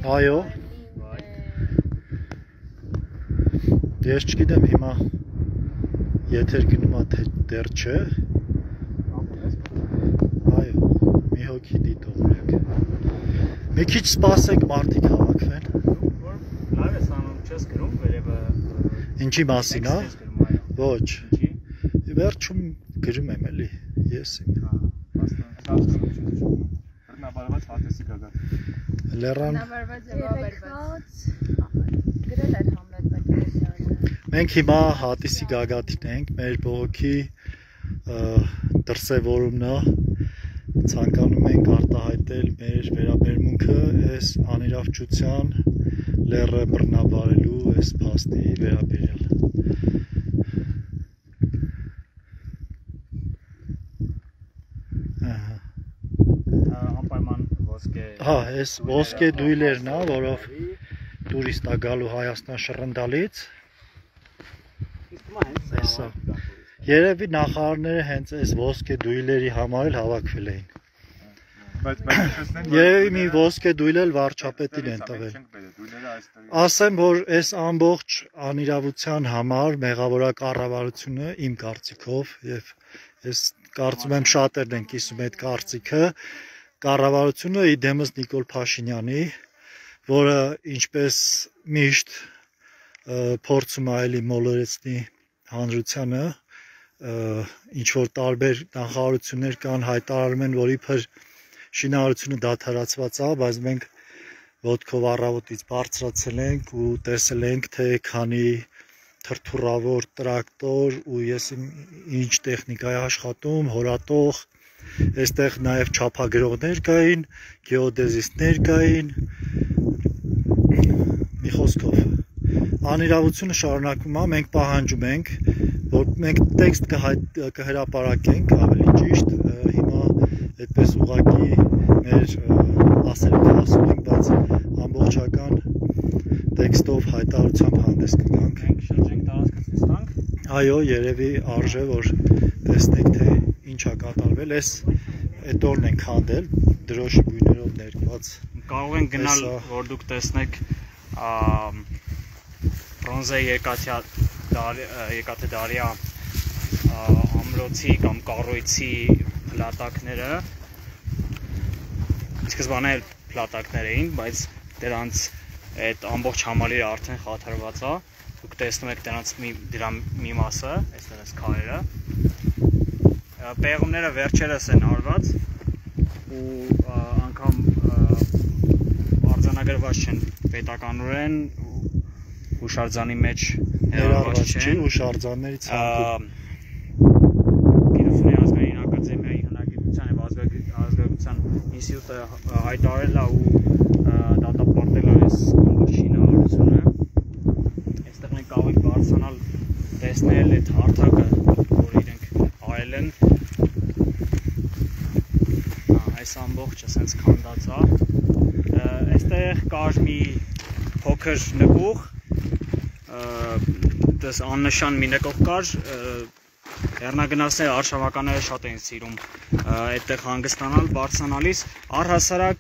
Այո։ Ես չգիտեմ հիմա եթեր գնում է թե դեռ չէ։ Այո, մի հոգի դիտողնեք։ Մի քիչ սպասեք մարդիկ հավաքվեն։ Լավ ես անում, չես գրում վերևը։ Ինչի մասին, հա։ Ոչ։ Վերջում գրում եմ էլի, ես եմ։ Բռնաբարված Հատիսի գագաթին։ Լեռան։ Բռնաբարված եւ ավերված։ Գրել էր Համլետ Պետրոսյանը։ Մենք հիմա Հատիսի գագաթին ենք, մեր բողոքի դրսևորումն է, ցանկանում ենք արտահայտել մեր վերաբերմունքը այս անիրավչության լեռը բռնաբարելու այս փաստի վերաբերյալ։ Անպայման ոսկե։ Հա, այս ոսկե դույլերն է, որով տուրիստ է գալու Հայաստան շռնդալից։ Տեսա։ Երևի նախարարները հենց այս ոսկե դույլերի համար էլ հավաքվել էին։ Երևի մի ոսկե դույլ էլ վարչապետին են տվել։ Ասեմ, որ այս ամբողջ անիրավության համար մեղավոր է կառավարությունը իմ կարծիքով եւ ես կարծում եմ շատերն են կիսում այդ կարծիքը, կառավարությունը իդեմս Նիկոլ Փաշինյանի, որը ինչպես միշտ փորձում է էլի մոլորեցնի հանրությանը, ինչ որ տարբեր նախարարություններ կան հայտարարում են, որ իբր շինարարությունը դադարացված է, բայց մենք ոտքով առավոտից բարձրացել ենք ու տեսել ենք, թե քանի թրթուրավոր տրակտոր ու ես ինչ տեխնիկա է աշխատում, հորատող, այստեղ նաև չափագրողներ կային, գեոդեզիստներ կային, մի խոսքով անիրավությունը շարունակվում է, մենք պահանջում ենք, որ մենք տեքստ կհրապարակենք, ավելի ճիշտ, հիմա այդպես ուղղակի մեր ասելիքը ասում ենք, բայց ամբողջական տեքստով հայտարարությամբ հանդես կգանք։ Մենք շրջենք տարածքը ցույց տանք։ Այո, երևի արժե, որ տեսնենք, թե ինչ է կատարվել, այս էտորն ենք հանդել, դրոշի գույներով ներկված։ Կարող են գնալ, որ դուք տեսնեք բրոնզե երկաթե դարյա ամրոցի կամ կառույցի փլատակները, սկզբանե փլատակներ էին, բայց դրանց այդ ամբողջ համալիրը արդեն խաթարված է, դուք տեսնում եք դրա մի մասը, այստեղ էս քարերը, պեղումները վերջերս են արված ու անգամ արձանագրված չեն պետականորեն հուշարձանի մեջ ներառված չի հուշարձանների ցանկում։ Գիտությունների ազգային ակադեմիայի հնագիտության եւ ազգագրության ինստիտուտը հայտարարել է ու դատապարտել է այս ամբողջ շինարարությունը։ Այստեղ մենք կարող ենք բարձրանալ, տեսնել այդ հարթակը, որ իրենք արել են։ Այս ամբողջը ասենց քանդած է։ Այստեղ կար մի փոքր նկուղ, դες աննշան մի նկուղ կար, լեռնագնացները արշավականները շատ էին սիրում այդտեղ հանգստանալ, բարձրանալիս, առհասարակ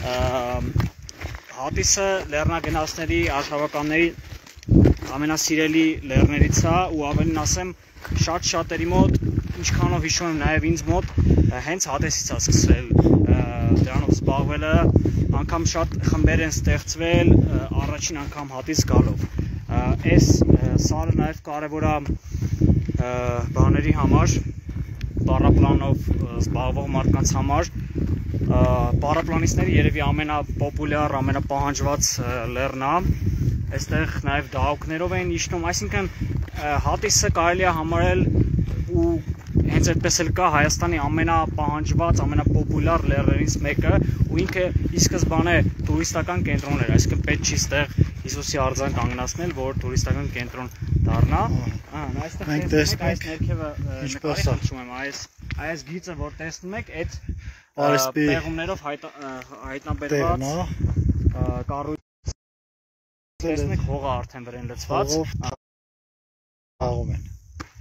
Հատիսը լեռնագնացների արշավականների ամենասիրելի լեռներից է ու ավելին ասեմ շատ-շատերի մոտ, ինչքանով հիշում եմ նաև ինձ մոտ, հենց Հատիսից է սկսվել դրանով զբաղվելը, անգամ շատ խմբեր են ստեղծվել առաջին անգամ Հատիս գալով։ Այս սարը նաև կարևոր է բաների համար, պարապլանով զբաղվող մարդկանց համար, պարապլանիստների երևի ամենապոպուլյար, ամենապահանջված լեռն է, այստեղ նաև դահուկներով էին իջնում, այսինքն Հատիսը կարելի է համարել ու հենց այդպես էլ կա Հայաստանի ամենապահանջված, ամենապոպուլյար լեռներից մեկը ու ինքը ի սկզբանե տուրիստական կենտրոն էր, այսինքն պետք չի ստեղ Հիսուսի արձան կանգնացնել, որ տուրիստական կենտրոն դառնա։ Մենք տեսնում ենք ինչպես է այս գիծը, որ տեսնում եք, այդ պեղումներով հայտնաբերված կառույց տեսնում եք հողը արդեն վրան լցված։ Աղում են։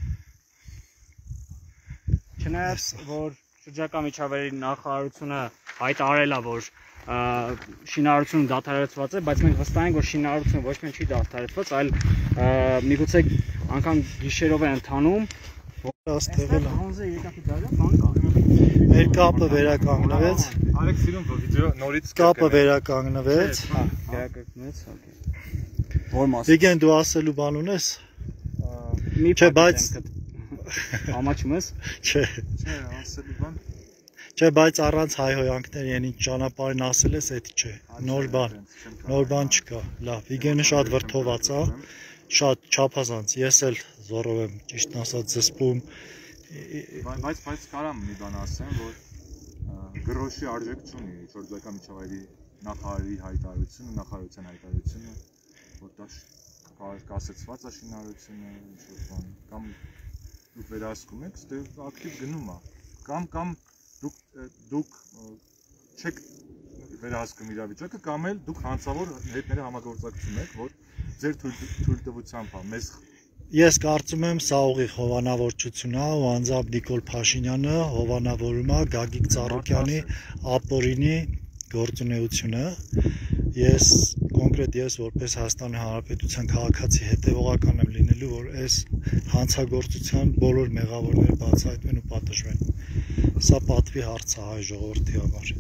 Չնայած որ շրջակա միջավայրի նախարարությունը հայտարարել է, որ շինարարությունը դադարեցված է, բայց մենք վստահ ենք, որ շինարարությունը ոչ միայն չի դադարեցված, այլ միգուցե անգամ գիշերով է ընթանում։ Աստեղել է։ Հանձը եկակի դարը բան կա։ Մեր կապը վերականգնվեց։ Արեք սիրուն վիդեո նորից Կապը վերականգնվեց։ Վերականգնվեց, օքեյ։ Որ մաս։ Վիգեն դու ասելու բան ունես։ Չէ, բայց ամաչում ես։ Չէ։ Չէ, ասելու բան։ Չէ, բայց առանց հայհոյանքների այն ինչ ճանապարհին ասել ես, այդ չէ։ Նոր բան չկա։ Լավ, Վիգենը շատ վրդոված է, շատ չափազանց։ Ես էլ զորով եմ, ճիշտ ասած, զսպում։ Բայց կարամ մի բան ասեմ, որ գրոշի արժեք չունի շրջակա միջավայրի նախարարի հայտարարությունը, նախարարության հայտարարությունը, որ դա կասեցված է շինարարությունը, ինչ-որ բան, կամ դուք վերահսկում եք, դե ակտիվ գնում է, կամ դուք չեք վերահսկում իրավիճակը, կամ էլ դուք հանցավոր հետները համագործակցում եք, որ ձեր թույլտվությամբ է, մեզ Ես կարծում եմ սա ուղիղ հովանավորչություն է ու անձամբ Նիկոլ Փաշինյանը հովանավորում է Գագիկ Ծառուկյանի ապօրինի գործունեությունը։ Կոնկրետ ես որպես Հայաստանի Հանրապետության քաղաքացի հետևողական եմ լինելու, որ այս հանցագործության բոլոր մեղավորները բացահայտվեն ու պատժվեն։ Սա պատվի հարց է հայ ժողովրդի համար։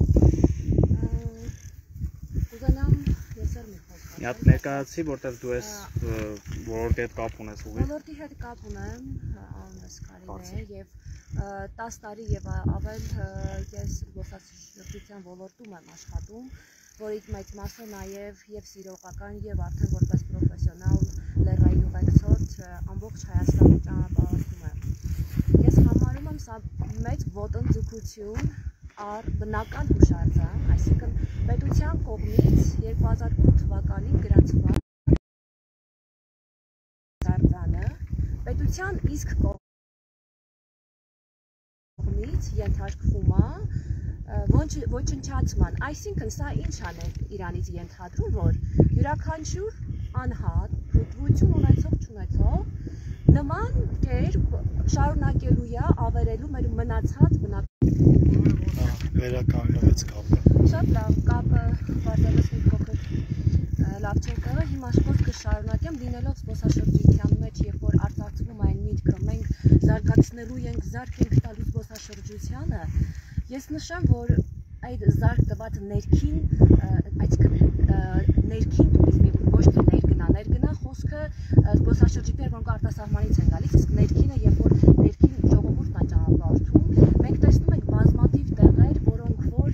Մի հատ ներկայացի, որտեղ դու ես ոլորտի հետ կապ ունես ուղիղ։ Ոլորտի հետ կապ ունեմ, անունս Կարինե, եւ 10 տարի եւ ավել ես զբոսաշրջության ոլորտում եմ աշխատում, որից մեծ մասը նաեւ եւ սիրողական եւ արդեն որպես պրոֆեսիոնալ լեռային ուղեկցող ամբողջ Հայաստանը ճանապարհորդում եմ։ Ես համարում եմ սա մեծ ոտնձգություն առ բնական հուշարձան, այսինքն պետության կողմից 2008 թվականին գրանցված հուշարձանը պետության իսկ կողմից ենթարկվում է ոչնչացման, այսինքն սա ինչ անել իրանից ենթադրում, որ յուրաքանչյուր անհատ, պտղություն ունեցող նման կերպ շարունակելու է ավերելու մեր մնացած բնական Վերականգնվեց կապը։ Շատ լավ, կապը բարձրացնի մի փոքր լավ չէ եղել, հիմա շփոթ կշարունակեմ, լինելով զբոսաշրջության մեջ, երբ որ արտացվում այն միտքը, մենք զարգացնելու ենք, զարկ ենք տալու զբոսաշրջությանը, ես նշեմ, որ այդ զարկ տված ներքին, ներքին տուրիզմի ոչ թե ներգնա խոսքը զբոսաշրջիկներ, որոնք արտասահմանից են գալիս, իսկ ներքինը, երբ որ ներքին ժողովուրդն է ճանապարհորդում, մենք տեսնում ենք բազմաթիվ տեղեր, որոնք որ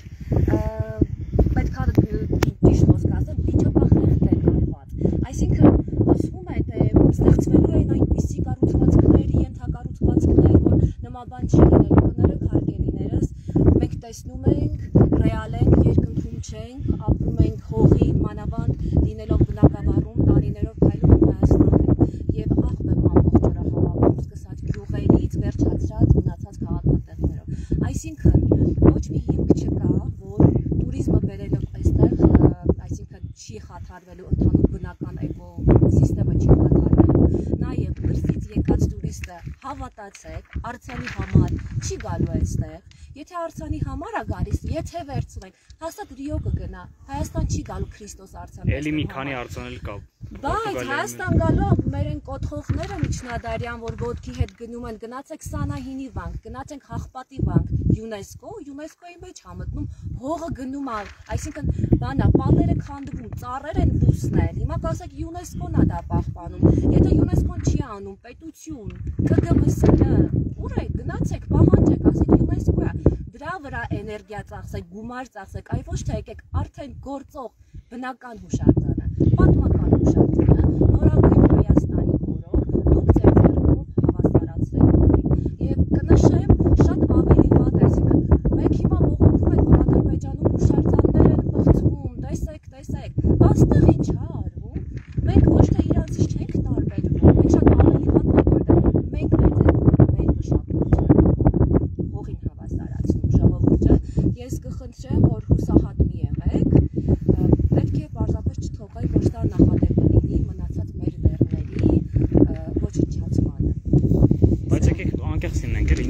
պետք է ճիշտ խոսք ասեմ, դիճապախներ դեկորված։ Այսինքն ասվում է, թե ստեղծվելու են այնպիսի կառուցվածքներ, ենթակառուցվածքներ, որ նման չի լինելու, կներեք հարգելիներս, մենք տեսնում ենք, ռեալ ենք, երկնքում չենք, ապրում ենք հողի, մանավանդ լինելով բնակավարում, տարիներով քայլում ենք Հայաստանում եւ աղբեմ ամբողջ օրը հավաքում, սկսած գյուղերից, վերջացրած մնացած քաղաքատեղիներով։ Այսինքն ոչ մի հիմք չկա, որ տուրիզմը բերելով այստեղ, այսինքն չի խաթարվելու ընդհանուր բնական էկոսիստեմը չի խաթարվելու, նաև դրսից եկած տուրիստը հավատացեք, արձանի համար չի գալու այստեղ, եթե արձանի համար է գալիս, եթե վերցնենք, հաստատ Ռիո կգնա, Հայաստան չի գալու Քրիստոս արձանի։ Էլի մի քանի արձանել կա։ Բայց Հայաստան գալու մեր են կոթողները միջնադարյան, որ ոտքի հետ գնում են, գնացեք Սանահինի վանք, գնացեք Հաղպատի վանք, ՅՈՒՆԵՍԿՕ-ի մեջ համտնում, հողը գնում է, այսինքն բանա, պատերը քանդվում, ծառեր են բուսնել, հիմա կասեք ՅՈՒՆԵՍԿՕ-ն է դա պահպանում, եթե ՅՈՒՆԵՍԿՕ-ն չի անում, պետություն, ԿԳԲՍ-ն, ուր է, գնացեք, պահանջեք, ասեք ՅՈՒՆԵՍԿՕ-ը, դրա վրա էներգիա ծախսեք, գումար ծախսեք, այ ոչ թե եկեք արդեն գործող բնական հուշարձանը, պատմական հուշարձանը, նորագույն Հայաստանի օրոք, դուք ձեր ձեռքով հավասարացրեք հողին։ Եվ կնշեմ, շատ ավելի վատ, այսինքն մենք հիմա բողոքում ենք, որ Ադրբեջանում հուշարձաններ են բացվում, տեսեք, այստեղ ինչ է արվում, մենք ոչ թե իրանցից չենք տարբերվում, մենք շատ ավելի վատն ենք, որտեղ մենք մեր մշակույթը հողին հավասարացնում ժողովուրդը, ես կխնդրեմ, որ հուսահատ մի եղեք, պետք է պարզապես չթողեք, որ սա նախադեպը լինի, մնացած մեր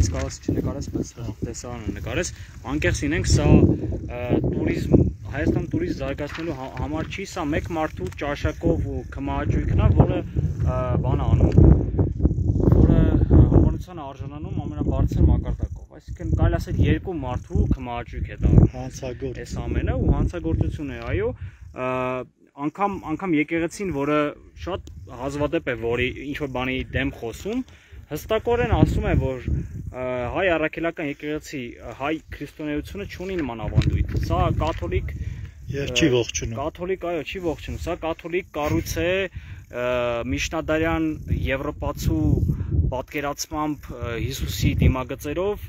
ինձ կարաս չնկարես, բայց տեսարանը նկարես, անկեղծ լինենք, սա տուրիզմ, Հայաստան տուրիզմ զարգացնելու համար չի, սա մեկ մարդու ճաշակով ու քմահաճույքն է, որը բան անում, որը հավանության արժանանում ամենաբարձր մակարդակով, այսինքն կարելի ասել երկու մարդու քմահաճույք է դա հանցագործ այս ամենը ու հանցագործություն է, այո, անգամ եկեղեցին, որը շատ հազվադեպ է, որի ինչ-որ բանի դեմ խոսում, հստակորեն ասում է, որ հայ առաքելական եկեղեցի, հայ քրիստոնեությունը չունի նման ավանդույթ, սա կաթոլիկ չի ողջունում, կաթոլիկ, այո, չի ողջունում, սա կաթոլիկ կառույց է, միջնադարյան եվրոպացու պատկերացմամբ Հիսուսի դիմագծերով,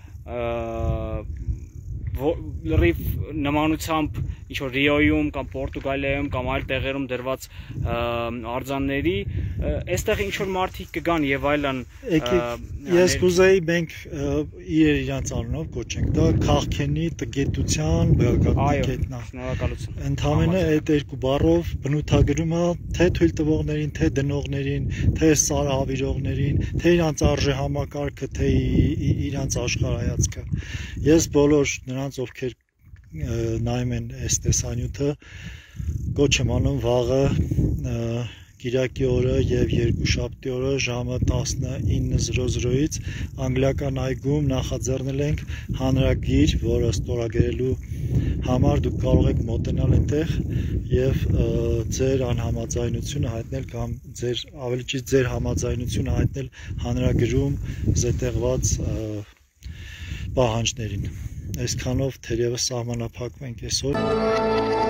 լրիվ նմանությամբ ինչ-որ Ռիոյում կամ Պորտուգալիայում կամ այլ տեղերում դրված արձանների, այստեղ ինչ-որ մարդիկ կգան եւ այլն։ Ես կուզեի մենք իրանց անունով կոչենք, դա քաղաքենի տգետության գագաթին։ Շնորհակալություն։ Ընդհանրապես այդ երկու բառով բնութագրումը թե թույլ տվողներին, թե դնողներին, թե սարահավիրողներին, թե իրանց արժե համակարգը, թե իրանց աշխարհայացքը։ Ես բոլոր նրանց, ովքեր նայում են այս տեսանյութը, կոչ եմ անում վաղը Կիրակի օրը եւ երկուշաբթի օրը ժամը 19:00-ից անգլիական այգում նախաձեռնել ենք հանրագիր, որը ստորագրելու համար դուք կարող եք մոտենալ այնտեղ եւ ձեր անհամաձայնությունը հայտնել կամ ավելի ճիշտ ձեր համաձայնությունը հայտնել հանրագրում զետեղված պահանջներին։ Այսքանով թերևս սահմանափակվենք այսօր։